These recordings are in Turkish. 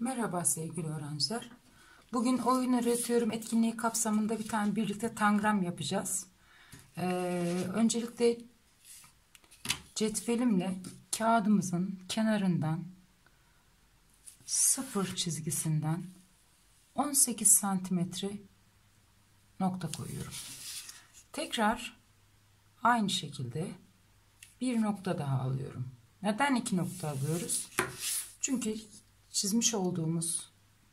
Merhaba sevgili öğrenciler. Bugün oyun öğretiyorum etkinliği kapsamında bir tane birlikte tangram yapacağız. Öncelikle cetvelimle kağıdımızın kenarından 0 çizgisinden 18 santimetre nokta koyuyorum. Tekrar aynı şekilde bir nokta daha alıyorum. Neden 2 nokta alıyoruz? Çünkü çizmiş olduğumuz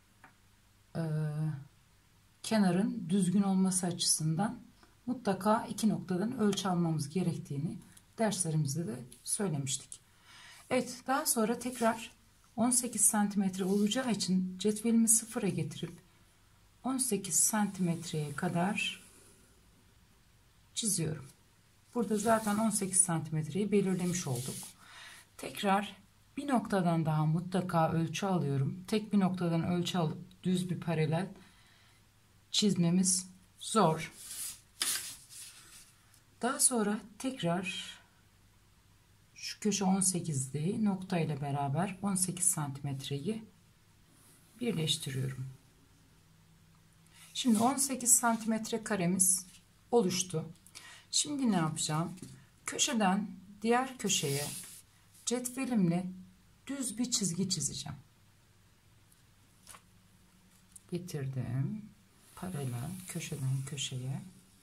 kenarın düzgün olması açısından mutlaka 2 noktadan ölçü almamız gerektiğini derslerimizde de söylemiştik. Evet, daha sonra tekrar 18 santimetre olacağı için cetvelimi sıfıra getirip 18 santimetreye kadar çiziyorum. Burada zaten 18 santimetreyi belirlemiş olduk. Tekrar bir noktadan daha mutlaka ölçü alıyorum. Tek bir noktadan ölçü alıp düz bir paralel çizmemiz zor. Daha sonra tekrar şu köşe 18'li nokta ile beraber 18 santimetreyi birleştiriyorum. Şimdi 18 santimetre karemiz oluştu. Şimdi ne yapacağım? Köşeden diğer köşeye cetvelimle düz bir çizgi çizeceğim. Getirdim. Paralel köşeden köşeye.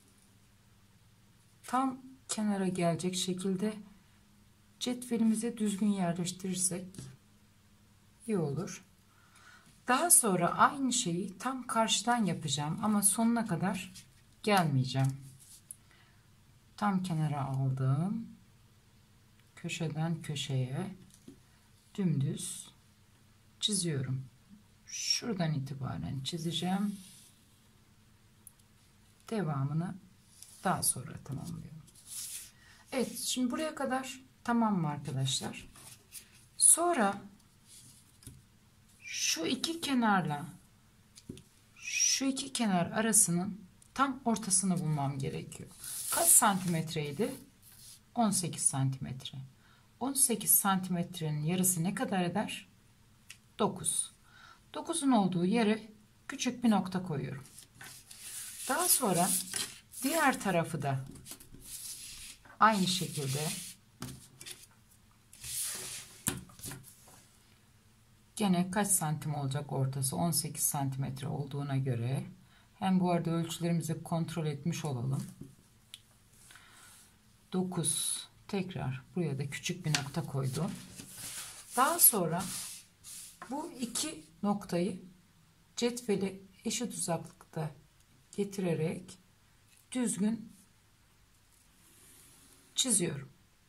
Tam kenara gelecek şekilde cetvelimizi düzgün yerleştirirsek iyi olur. Daha sonra aynı şeyi tam karşıdan yapacağım ama sonuna kadar gelmeyeceğim. Tam kenara aldım. Köşeden köşeye dümdüz çiziyorum. Şuradan itibaren çizeceğim. Devamını daha sonra tamamlıyorum. Evet, şimdi buraya kadar tamam mı arkadaşlar? Sonra şu iki kenarla şu iki kenar arasının tam ortasını bulmam gerekiyor. Kaç santimetreydi? 18 santimetre. 18 santimetrenin yarısı ne kadar eder? 9. 9'un olduğu yere küçük bir nokta koyuyorum. Daha sonra diğer tarafı da aynı şekilde gene kaç santim olacak ortası? 18 santimetre olduğuna göre hem bu arada ölçülerimizi kontrol etmiş olalım. 9. Tekrar buraya da küçük bir nokta koydum. Daha sonra bu iki noktayı cetveli eşit uzaklıkta getirerek düzgün çiziyorum.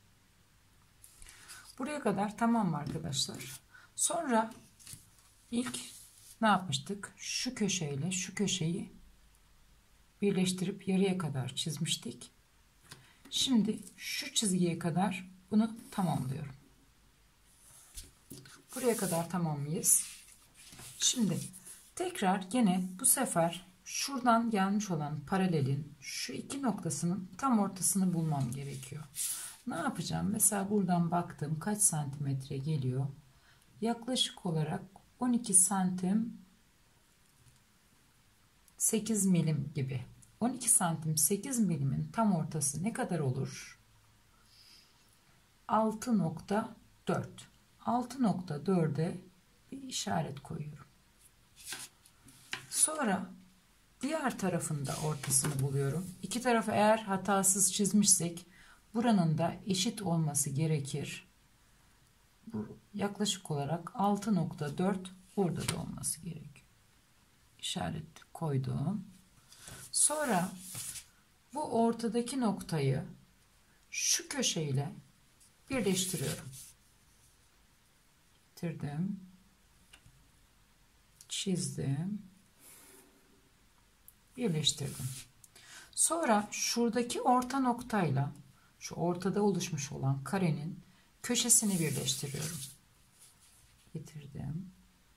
Buraya kadar tamam mı arkadaşlar? Sonra ilk ne yapmıştık? Şu köşeyle şu köşeyi birleştirip yarıya kadar çizmiştik. Şimdi şu çizgiye kadar bunu tamamlıyorum. Buraya kadar tamam mıyız? Şimdi tekrar gene bu sefer şuradan gelmiş olan paralelin şu iki noktasının tam ortasını bulmam gerekiyor. Ne yapacağım? Mesela buradan baktım kaç santimetre geliyor? Yaklaşık olarak 12 santim 8 milim gibi. 12 santim 8 milimin tam ortası ne kadar olur? 6.4. 6.4'e bir işaret koyuyorum. Sonra diğer tarafında ortasını buluyorum. İki tarafı eğer hatasız çizmişsek buranın da eşit olması gerekir. Bu yaklaşık olarak 6.4 burada da olması gerekiyor. İşaret koydum. Sonra bu ortadaki noktayı şu köşeyle birleştiriyorum. Getirdim. Çizdim. Birleştirdim. Sonra şuradaki orta noktayla şu ortada oluşmuş olan karenin köşesini birleştiriyorum. Getirdim.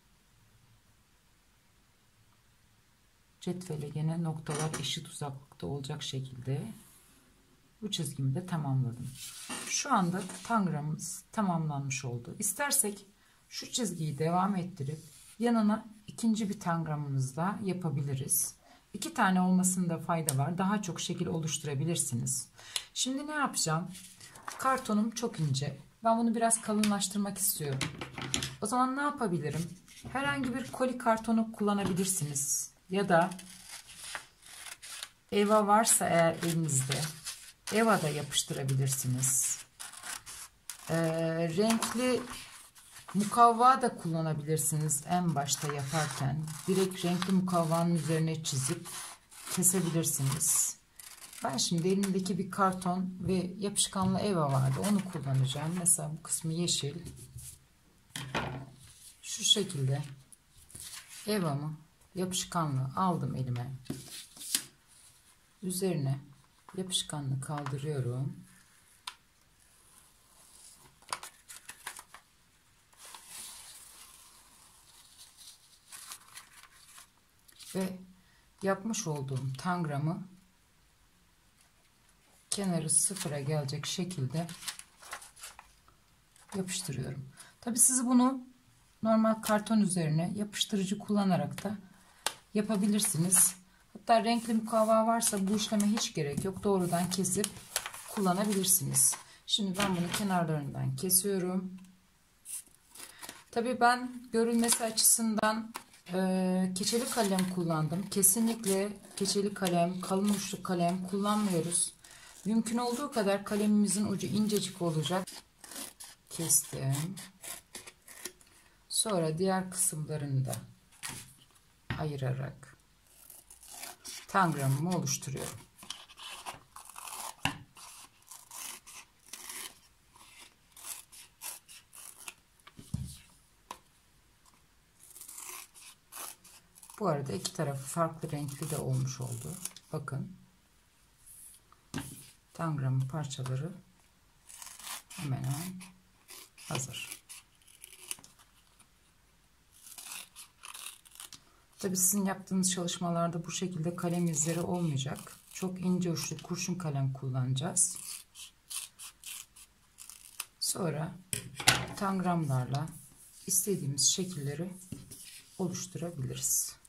Cetvele gene noktalar eşit uzaklıkta olacak şekilde bu çizgimi de tamamladım. Şu anda tangramımız tamamlanmış oldu. İstersek şu çizgiyi devam ettirip yanına ikinci bir tangramımızı da yapabiliriz. 2 tane olmasında fayda var. Daha çok şekil oluşturabilirsiniz. Şimdi ne yapacağım? Kartonum çok ince. Ben bunu biraz kalınlaştırmak istiyorum. O zaman ne yapabilirim? Herhangi bir koli kartonu kullanabilirsiniz. Ya da eva varsa eğer elinizde eva da yapıştırabilirsiniz. Renkli mukavva da kullanabilirsiniz en başta yaparken. Direkt renkli mukavvanın üzerine çizip kesebilirsiniz. Ben şimdi elimdeki bir karton ve yapışkanlı eva vardı. Onu kullanacağım. Mesela bu kısmı yeşil. Şu şekilde evamı yapışkanlı aldım elime. Üzerine yapışkanlı kaldırıyorum. Ve yapmış olduğum tangramı kenarı sıfıra gelecek şekilde yapıştırıyorum. Tabi siz bunu normal karton üzerine yapıştırıcı kullanarak da yapabilirsiniz. Hatta renkli mukavva varsa bu işleme hiç gerek yok. Doğrudan kesip kullanabilirsiniz. Şimdi ben bunu kenarlarından kesiyorum. Tabi ben görülmesi açısından keçeli kalem kullandım. Kesinlikle keçeli kalem, kalın uçlu kalem kullanmıyoruz. Mümkün olduğu kadar kalemimizin ucu incecik olacak. Kestim. Sonra diğer kısımlarını da ayırarak tangramımı oluşturuyorum. Bu arada iki tarafı farklı renkli de olmuş oldu. Bakın. Tangramın parçaları hemen hazır. Tabii sizin yaptığınız çalışmalarda bu şekilde kalem izleri olmayacak. Çok ince uçlu kurşun kalem kullanacağız. Sonra tangramlarla istediğimiz şekilleri oluşturabiliriz.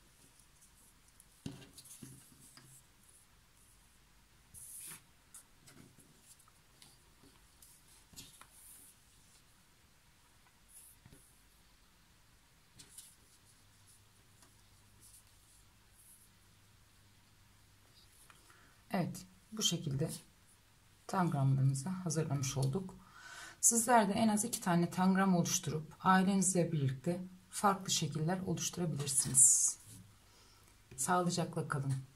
Evet, bu şekilde tangramlarımızı hazırlamış olduk. Sizler de en az 2 tane tangram oluşturup ailenizle birlikte farklı şekiller oluşturabilirsiniz. Sağlıcakla kalın.